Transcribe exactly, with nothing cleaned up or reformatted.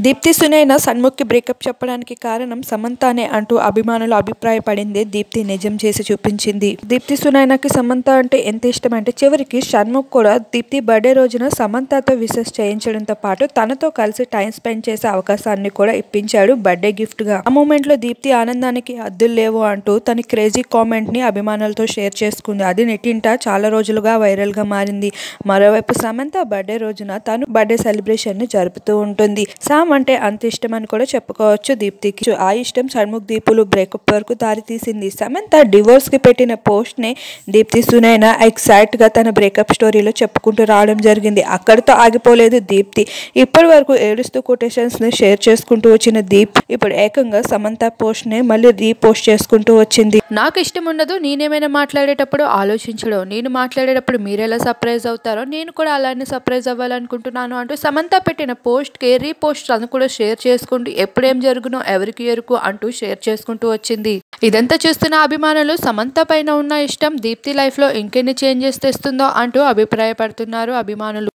Deepti Sunaina సన్ముఖ్కి breakup చెప్పడానికి కారణం సమంతనే అంటూ అభిమానులు అభిప్రాయపడింది. దీప్తి నిజం చేసి చూపించింది. దీప్తి సునైనకి సమంత అంటే ఎంత ఇష్టం అంటే చివరికి షణ్ముఖ్ కూడా దీప్తి బర్త్డే రోజున సమంతతో విషెస్ చేయించడంతో పాటు తనతో కలిసి టైం స్పెండ్ చేసే అవకాశాన్ని కూడా ఇప్పించాడు బర్త్డే గిఫ్ట్ గా. ఆ మూమెంట్ లో దీప్తి ఆనందానికి హద్దులు లేవు అంటూ తన క్రేజీ కామెంట్ ని అభిమానులతో షేర్ చేసుకుంది. అది నెట్టింట చాలా రోజులుగా వైరల్ గా మారింది. మరోవైపు సమంత బర్త్డే రోజున తను బర్త్డే సెలబ్రేషన్ ని జరుపుతూ ఉంటుంది. అంటే అంత ఇష్టం అని కూడా చెప్పుకోవచ్చు దీప్తికి. ఆ ఇష్టం షణ్ముఖ్ దీపులు బ్రేకప్ వరకు దారి తీసింది. సమంత డివోర్స్ కి పెట్టిన పోస్ట్ నే దీప్తి సునైన ఎగ్జాక్ట్ గా తన బ్రేకప్ స్టోరీలో చెప్పుకుంటూ రావడం జరిగింది. అక్కడితో ఆగిపోలేదు దీప్తి. ఇప్పటి వరకు ఏడుస్తూ కొటేషన్స్ ని షేర్ చేసుకుంటూ వచ్చిన దీప్ ఇప్పుడు ఏకంగా సమంత పోస్ట్ నే మళ్ళీ రీపోస్ట్ చేసుకుంటూ వచ్చింది. నాకు ఇష్టం ఉండదు, నేనేమైనా మాట్లాడేటప్పుడు ఆలోచించడం, నేను మాట్లాడేటప్పుడు మీరెలా సర్ప్రైజ్ అవుతారో నేను కూడా అలానే సర్ప్రైజ్ అవ్వాలనుకుంటున్నాను అంటూ సమంత పెట్టిన పోస్ట్ కి రీపోస్ట్ తను కూడా షేర్ చేసుకుంటూ ఎప్పుడేం జరుగునో ఎవరికి ఎరుకు అంటూ షేర్ చేసుకుంటూ వచ్చింది. ఇదంతా చూస్తున్న అభిమానులు సమంత పైన ఉన్న ఇష్టం దీప్తి లైఫ్ లో ఇంకెన్ని చేంజెస్ తెస్తుందో అంటూ అభిప్రాయపడుతున్నారు అభిమానులు.